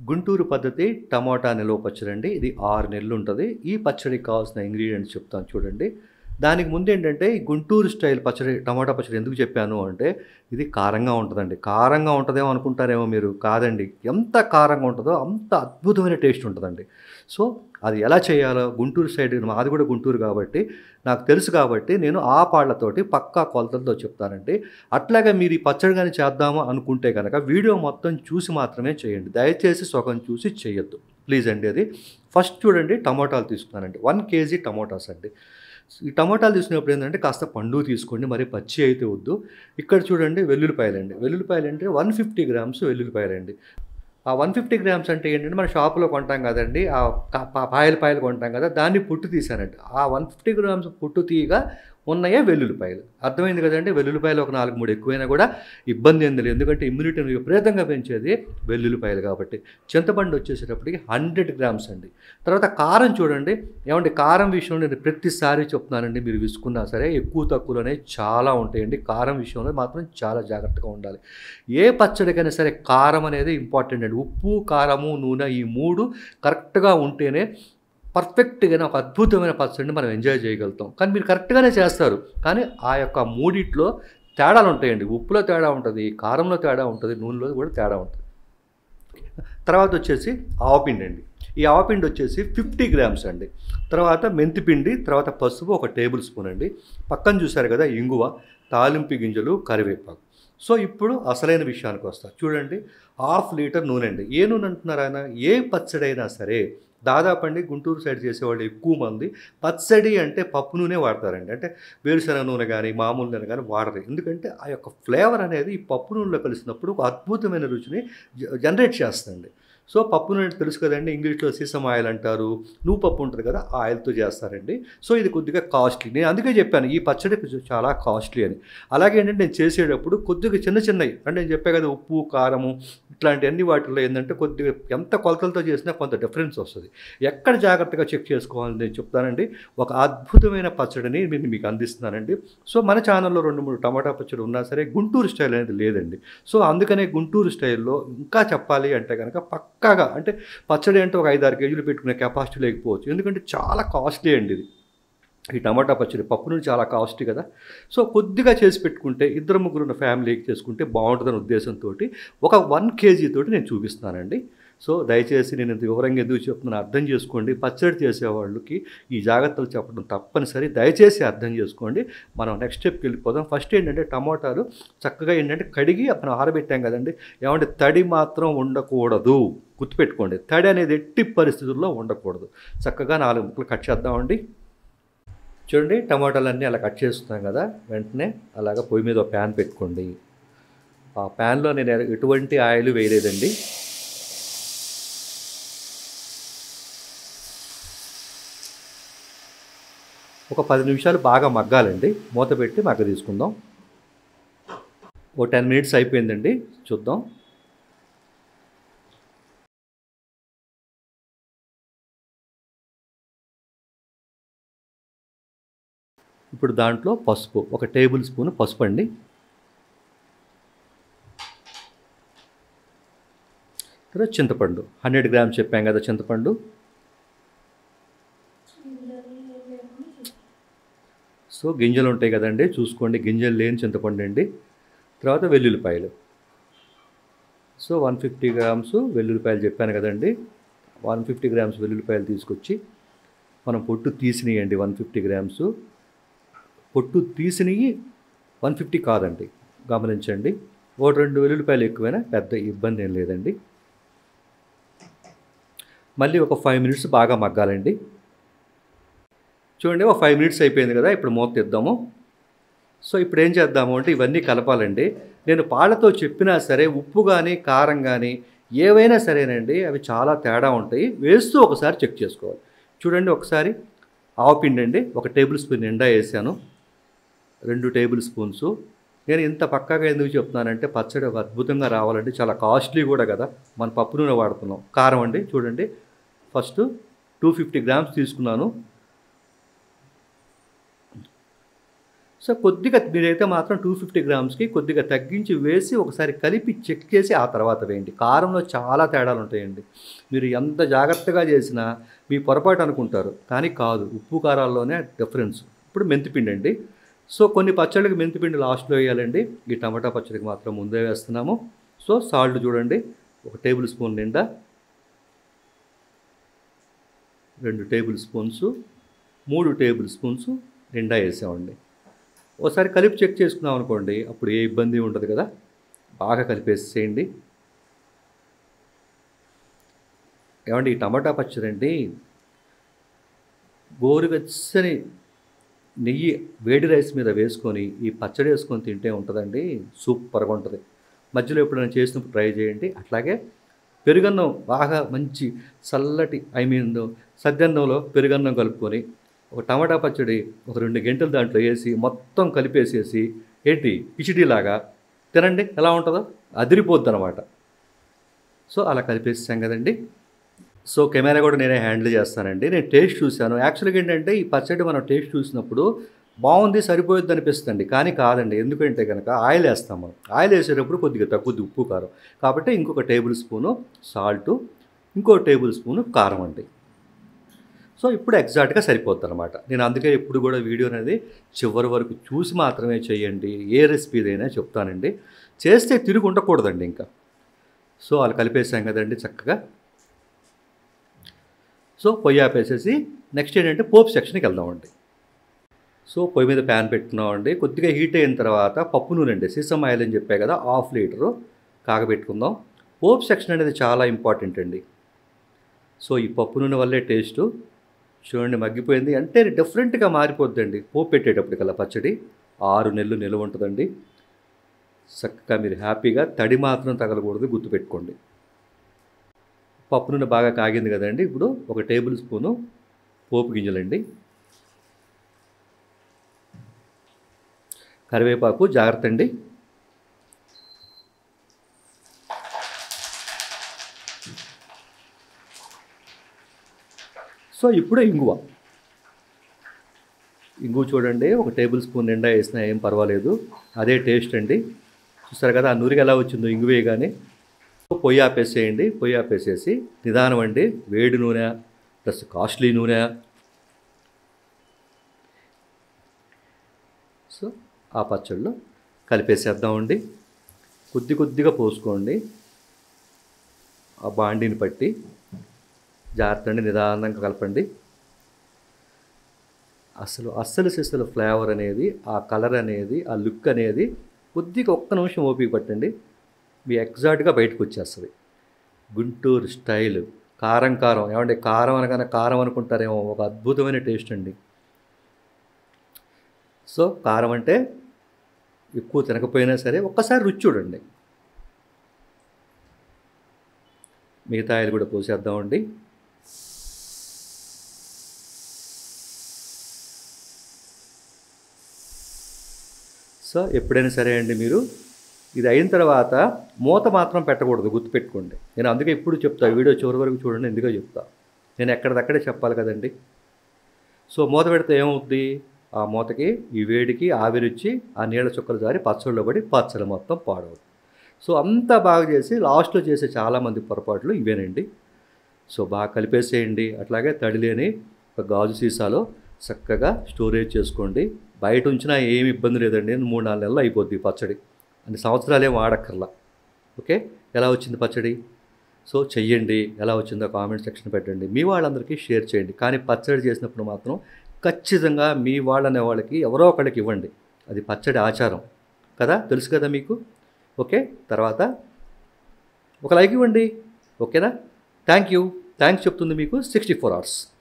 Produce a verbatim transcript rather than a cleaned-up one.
గుంటూరు పద్ధతి టమాటా నిల్వ పచ్చడి అండి. ఇది ఆరు నెలలు ఉంటది. ఈ పచ్చడికి కావాల్సిన ఇంగ్రీడియెంట్స్ చెప్తాను చూడండి. దానికి ముందేంటంటే ఈ గుంటూరు స్టైల్ పచ్చడి టమాటా పచ్చడి ఎందుకు చెప్పాను అంటే ఇది కారంగా ఉంటదండి. కారంగా ఉంటదేమో అనుకుంటారేమో మీరు. కాదండి. ఎంత కారంగా ఉంటదో అంత అద్భుతమైన టేస్ట్ ఉంటదండి. సో, అది ఎలా చేయాలో గుంటూరు సైడ్ మాది కూడా గుంటూరు కాబట్టి నాకు తెలుసు కాబట్టి నేను ఆ పాళ్ళతోటి పక్కా కొలతలతో చెప్తానండి. అట్లాగే మీరు ఈ పచ్చడి గాని చేద్దాము అనుకుంటే గనక వీడియో మొత్తం చూసి మాత్రమే చేయండి. దయచేసి సగం చూసి చేయొద్దు. ప్లీజ్ అండి అది. ఫస్ట్ చూడండి టమోటాలు తీసుకున్నానండి. ఒక కేజీ టమోటాస్ అండి. ఈ టమోటాలు తీసుకునేప్పుడు ఏంటంటే కాస్త పండు తీసుకోండి. మరి పచ్చి అయితే వద్దు. ఇక్కడ చూడండి వెల్లుల్లిపాయలండి. వెల్లుల్లిపాయలంటే నూట యాభై గ్రామ్స్ వెల్లుల్లిపాయలండి. ఆ నూట యాభై గ్రామ్స్ అంటే ఏంటంటే మనం షాపులో కొంటాం కదండీ! ఆ క ప పాయలు పాయలు కొంటాం కదా! దాన్ని పొట్టు తీశానండి. ఆ నూట యాభై గ్రామ్స్ పొట్టు తీయగా ఉన్నయే వెల్లుల్లిపాయలు. అర్థమైంది కదండీ! వెల్లుల్లిపాయలు ఒక నాలుగు, మూడు ఎక్కువైనా కూడా ఇబ్బంది ఏం లేదు. ఎందుకంటే ఇమ్యూనిటీని విపరీతంగా పెంచేది వెల్లుల్లిపాయలు కాబట్టి. చింతపండు వచ్చేసేటప్పటికి వంద గ్రామ్స్ అండి. తర్వాత కారం చూడండి. ఏమండి కారం విషయంలో నేను ప్రతిసారి చెప్తున్నానండి. మీరు విసుకున్నా సరే ఎక్కువ తక్కువలోనే చాలా ఉంటాయండి. కారం విషయంలో మాత్రం చాలా జాగ్రత్తగా ఉండాలి. ఏ పచ్చడికైనా సరే కారం అనేది ఇంపార్టెంట్ అండి. ఉప్పు, కారము, నూనె ఈ మూడు కరెక్ట్‌గా ఉంటేనే పర్ఫెక్ట్‌గానే ఒక అద్భుతమైన పచ్చడిని మనం ఎంజాయ్ చేయగలుగుతాం. కానీ మీరు కరెక్ట్‌గానే చేస్తారు. కానీ ఆ యొక్క మూడిట్లో తేడాలు ఉంటాయండి. ఉప్పులో తేడా ఉంటది, కారంలో తేడా ఉంటది, నూనెలో కూడా తేడా ఉంటది. తర్వాత వచ్చేసి ఆవపిండి అండి. ఈ ఆవపిండి వచ్చేసి యాభై గ్రామ్స్ అండి. తర్వాత మెంతిపిండి, తర్వాత పసుపు ఒక టేబుల్ స్పూన్ అండి. పక్కన చూసారు కదా ఇంగువ, తాలింపు గింజలు, కరివేపాకు. సో, ఇప్పుడు అసలైన విషయానికి వస్తా. చూడండి హాఫ్ లీటర్ నూనె అండి. ఏ నూనె అంటున్నారు ఆయన? ఏ పచ్చడైనా సరే దాదాపండి గుంటూరు సైడ్ చేసేవాళ్ళు ఎక్కువ మంది పచ్చడి అంటే పప్పు నూనె వాడతారండి. అంటే వేరుశనగ నూనె గానీ, మామూలు నూనె గానీ వాడరు. ఎందుకంటే ఆ యొక్క ఫ్లేవర్ అనేది ఈ పప్పు నూనెలో కలిసినప్పుడు ఒక అద్భుతమైన రుచిని జ జనరేట్ చేస్తుంది. సో, పప్పు నూనె తెలుసు కదండీ! ఇంగ్లీష్‌లో సీసమ్ ఆయిల్ అంటారు. నువ్వుపప్పు ఉంటది కదా! ఆ ఆయిల్‌తో చేస్తారండి. సో, ఇది కొద్దిగా కాస్ట్లీ. నేను అందుకే చెప్పాను ఈ పచ్చడి కొంచెం చాలా కాస్ట్లీ అని. అలాగే ఏంటంటే నేను చేసేటప్పుడు కొద్దిగా చిన్న చిన్నయి అంటే నేను చెప్పా కదా! ఉప్పు, కారము ఇట్లాంటియన్ని వాటిల్లో ఏందంటే కొద్దిగా ఎంత కొలతలతో చేసినా కొంత డిఫరెన్స్ వస్తది. ఎక్కడ జాగ్రత్తగా చెక్ చేసుకోవాలని నేను చెప్తానండి. ఒక అద్భుతమైన పచ్చడిని నేను మీకు అందిస్తున్నానండి. సో, మన ఛానల్‌లో రెండు, మూడు టమాటా పచ్చడి ఉన్నా సరే గుంటూరు స్టైల్ అనేది లేదండి. సో, అందుకనే గుంటూరు స్టైల్‌లో ఇంకా చెప్పాలి అంటే గనక పక్కాగా అంటే పచ్చడి అంటే ఒక ఐదు, ఆరు కేజీలు పెట్టుకునే కెపాసిటీ లేకపోవచ్చు. ఎందుకంటే చాలా కాస్ట్లీ అండి ఇది. ఈ టమాటా పచ్చడి పప్పు నూనె చాలా కాస్ట్లీ కదా! సో, కొద్దిగా చేసి పెట్టుకుంటే ఇద్దరు ముగ్గురున్న ఫ్యామిలీకి చేసుకుంటే బావుంటదనే ఉద్దేశంతోటి ఒక 1 కేజీ తోటి నేను చూపిస్తున్నానండి. సో, దయచేసి నేను ఇంత వివరంగా ఎందుకు చెప్తున్నానో అర్థం చేసుకోండి. పచ్చడి చేసేవాళ్ళకి ఈ జాగ్రత్తలు చెప్పడం తప్పనిసరి. దయచేసి అర్థం చేసుకోండి. మనం నెక్స్ట్ స్టెప్‌కి వెళ్ళిపోదాం. ఫస్ట్ ఏంటంటే టమోటాలు చక్కగా ఏంటంటే కడిగి మనం ఆరబెట్టాం కదండీ! ఏమంటే తడి మాత్రం ఉండకూడదు. గుర్తుపెట్టుకోండి. తడి అనేది ఎట్టి పరిస్థితుల్లో ఉండకూడదు. చక్కగా నాలుగు ముక్కలు కట్ చేద్దామండి. చూడండి టమాటాలన్నీ అలా కట్ చేస్తున్నాం కదా! వెంటనే అలాగా పొయ్యి మీద ఒక ప్యాన్ పెట్టుకోండి. ఆ ప్యాన్‌లో నేను ఎటువంటి ఆయిల్ వేయలేదండి. ఒక పది నిమిషాలు బాగా మగ్గాలండి. మూత పెట్టి మగ్గ తీసుకుందాం. ఓ పది మినిట్స్ అయిపోయిందండి. చూద్దాం. ఇప్పుడు దాంట్లో పసుపు ఒక టేబుల్ స్పూన్ పసుపండి. తర్వాత చింతపండు వంద గ్రామ్స్ చెప్పాం కదా! చింతపండు. సో, గింజలు ఉంటాయి కదండీ! చూసుకోండి గింజలు లేని చింతపండు అండి. తర్వాత వెల్లుల్లిపాయలు. సో, నూట యాభై గ్రామ్స్ వెల్లుల్లిపాయలు చెప్పాను కదండీ! నూట యాభై గ్రామ్స్ వెల్లుల్లిపాయలు తీసుకొచ్చి మనం పొట్టు తీసినయండి నూట యాభై గ్రామ్స్. పొట్టు తీసినయి నూట యాభై కాదండి. గమనించండి. ఒకటి, రెండు వెల్లుల్లిపాయలు ఎక్కువైనా పెద్ద ఇబ్బంది ఏం లేదండి. మళ్ళీ ఒక ఐదు మినిట్స్ బాగా మగ్గాలండి. చూడండి ఒక ఐదు మినిట్స్ అయిపోయింది కదా! ఇప్పుడు మూత తీద్దాము. సో, ఇప్పుడు ఏం చేద్దాము అంటే ఇవన్నీ కలపాలండి. నేను పాళ్ళతో చెప్పినా సరే ఉప్పు గానీ, కారం గానీ ఏవైనా సరేనండి అవి చాలా తేడా ఉంటాయి. వేస్తూ ఒకసారి చెక్ చేసుకోవాలి. చూడండి ఒకసారి ఆవపిండి అండి. ఒక టేబుల్ స్పూన్ నిండా వేసాను. రెండు టేబుల్ స్పూన్స్. నేను ఇంత పక్కాగా ఎందుకు చెప్తున్నానంటే పచ్చడి ఒక అద్భుతంగా రావాలంటే చాలా కాస్ట్లీ కూడా కదా! మనం పప్పు నూనె వాడుతున్నాం. కారం అండి చూడండి. ఫస్ట్ నూట యాభై గ్రామ్స్ తీసుకున్నాను. సో కొద్దిగా మీరైతే మాత్రం టూ ఫిఫ్టీ గ్రామ్స్కి కొద్దిగా తగ్గించి వేసి ఒకసారి కలిపి చెక్ చేసి ఆ తర్వాత వేయండి. కారంలో చాలా తేడాలు ఉంటాయండి. మీరు ఎంత జాగ్రత్తగా చేసినా మీ పొరపాటు అనుకుంటారు, కానీ కాదు. ఉప్పు కారాల్లోనే డిఫరెన్స్. ఇప్పుడు మెంతిపిండి అండి. సో కొన్ని పచ్చళ్ళకి మెంతిపిండి లాస్ట్లో వేయాలండి. ఈ టమాటా పచ్చడికి మాత్రం ముందే వేస్తున్నాము. సో సాల్ట్ చూడండి, ఒక టేబుల్ స్పూన్ నిండా, రెండు టేబుల్ స్పూన్స్, మూడు టేబుల్ స్పూన్స్ నిండా వేసామండి. ఒకసారి కలిపి చెక్ చేసుకున్నాం అనుకోండి, అప్పుడు ఏ ఇబ్బంది ఉండదు కదా. బాగా కలిపేసేయండి. ఏమండి ఈ టమాటా పచ్చడి అండి, గోరువెచ్చని నెయ్యి వేడి రైస్ మీద వేసుకొని ఈ పచ్చడి వేసుకొని తింటే ఉంటుందండి, సూపర్గా ఉంటుంది. మధ్యలో ఎప్పుడైనా చేసినప్పుడు ట్రై చేయండి. అట్లాగే పెరుగన్నం బాగా మంచి చల్లటి ఐ మీన్ సద్దన్నంలో పెరుగన్నం కలుపుకొని ఒక టమాటా పచ్చడి ఒక రెండు గంటలు దాంట్లో వేసి మొత్తం కలిపేసేసి ఏంటి కిచిడీలాగా తినండి, ఎలా ఉంటుందో అదిరిపోద్ది అనమాట. సో అలా కలిపేసాం కదండి. సో కెమెరా కూడా నేనే హ్యాండిల్ చేస్తానండి. నేను టేస్ట్ చూశాను. యాక్చువల్గా ఏంటంటే ఈ పచ్చడి మనం టేస్ట్ చూసినప్పుడు బాగుంది, సరిపోయిద్ది అనిపిస్తుంది, కానీ కాదండి. ఎందుకంటే కనుక ఆయిల్ వేస్తాం మనం. ఆయిల్ వేసేటప్పుడు కొద్దిగా తగ్గుద్ది ఉప్పు కారం. కాబట్టి ఇంకొక టేబుల్ స్పూను సాల్టు, ఇంకో టేబుల్ స్పూను కారం అండి. సో ఇప్పుడు ఎగ్జాక్ట్గా సరిపోద్ది అనమాట. నేను అందుకే ఎప్పుడు కూడా వీడియో అనేది చివరి వరకు చూసి మాత్రమే చేయండి. ఏ రెసిపీదైనా చెప్తానండి. చేస్తే తిరిగి ఉండకూడదండి ఇంకా. సో అలా కలిపేసాం కదండి చక్కగా. సో పొయ్యి ఆపేసేసి నెక్స్ట్ ఏంటంటే పోపు సెక్షన్కి వెళ్దామండి. సో పొయ్యి మీద ప్యాన్ పెట్టుకున్నామండి. కొద్దిగా హీట్ అయిన తర్వాత పప్పు నూనె అండి, సీసమ్ ఆయిల్ అని చెప్పే కదా, హాఫ్ లీటరు కాగబెట్టుకుందాం. పోపు సెక్షన్ అనేది చాలా ఇంపార్టెంట్ అండి. సో ఈ పప్పు నూనె వల్లే టేస్టు చూడండి మగ్గిపోయింది అంటే డిఫరెంట్గా మారిపోద్దండి. పోపు పెట్టేటప్పటికల్లా పచ్చడి ఆరు నెలలు నిల్వ ఉంటుందండి. చక్కగా మీరు హ్యాపీగా తడి మాత్రం తగలకూడదు, గుర్తుపెట్టుకోండి. పప్పు నూనె బాగా కాగింది కదండి. ఇప్పుడు ఒక టేబుల్ స్పూను పోపు గింజలండి, కరివేపాకు జాగ్రత్త అండి, సో ఇప్పుడు ఇంగువ. ఇంగువ చూడండి ఒక టేబుల్ స్పూన్ నిండా వేసినా ఏం పర్వాలేదు, అదే టేస్ట్ అండి. చూస్తారు కదా ఆ నూరిగా ఎలా వచ్చిందో ఇంగువే. కానీ పొయ్యి ఆపేసేయండి. పొయ్యి ఆపేసేసి నిదానం అండి, వేడి నూనె ప్లస్ కాస్ట్లీ నూనె. సో ఆ పచ్చళ్ళు కలిపేసేద్దామండి. కొద్ది కొద్దిగా పోసుకోండి ఆ బాండీని పట్టి. జాగ్రత్త అండి, నిదానంగా కలపండి. అసలు అస్సలు సిస్సలు ఫ్లేవర్ అనేది, ఆ కలర్ అనేది, ఆ లుక్ అనేది కొద్దిగా ఒక్క నిమిషం ఓపిక పట్టండి, మీ ఎగ్జాక్ట్గా బయటకు వచ్చేస్తుంది. గుంటూరు స్టైల్ కారం కారం. ఏమంటే కారం అనగానే కారం అనుకుంటారేమో, ఒక అద్భుతమైన టేస్ట్ అండి. సో కారం అంటే ఎక్కువ తినకపోయినా సరే ఒక్కసారి రుచి చూడండి. మిగతా ఆయిల్ కూడా పోసేద్దామండి. సో ఎప్పుడైనా సరే అండి, మీరు ఇది అయిన తర్వాత మూత మాత్రం పెట్టకూడదు, గుర్తుపెట్టుకోండి. నేను అందుకే ఇప్పుడు చెప్తా, వీడియో చివరి వరకు చూడండి, ఎందుకో చెప్తా. నేను ఎక్కడిదక్కడే చెప్పాలి కదండి. సో మూత పెడితే ఏమవుద్ది, ఆ మూతకి ఈ వేడికి ఆవిరిచ్చి ఆ నీళ్ళ చుక్కలు జారి పచ్చళ్ళలో పడి పచ్చడి మొత్తం పాడవుతుంది. సో అంతా బాగా చేసి లాస్ట్లో చేసే చాలామంది పొరపాట్లు ఇవేనండి. సో బాగా కలిపేసేయండి. అట్లాగే తడి లేని ఒక గాజు సీసాలో చక్కగా స్టోరేజ్ చేసుకోండి. బయట ఉంచినా ఏమి ఇబ్బంది లేదండి. మూడు నాలుగు నెలలు అయిపోద్ది పచ్చడి, అంటే సంవత్సరాలు ఏం వాడక్కర్లా. ఓకే, ఎలా వచ్చింది పచ్చడి? సో చెయ్యండి, ఎలా వచ్చిందో కామెంట్ సెక్షన్ పెట్టండి, మీ వాళ్ళందరికీ షేర్ చేయండి. కానీ పచ్చడి చేసినప్పుడు మాత్రం ఖచ్చితంగా మీ వాళ్ళనే వాళ్ళకి ఎవరో ఒకళ్ళకి ఇవ్వండి. అది పచ్చడి ఆచారం కదా, తెలుసు కదా మీకు. ఓకే, తర్వాత ఒక లైక్ ఇవ్వండి. ఓకేనా? Thank you. థ్యాంక్స్ చెప్తుంది మీకు సిక్స్టీ ఫోర్ అవర్స్.